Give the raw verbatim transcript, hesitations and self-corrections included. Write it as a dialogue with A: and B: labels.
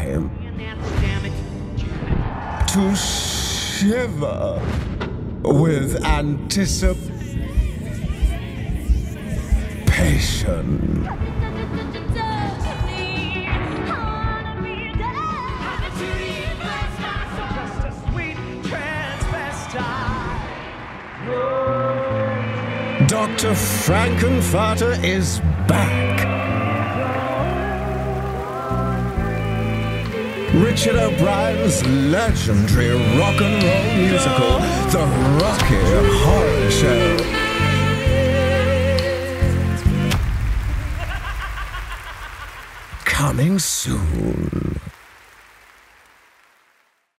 A: time to shiver with anticipation. Doctor Frankenfurter is back. Richard O'Brien's legendary rock and roll musical, The Rocky Horror Show. Coming soon.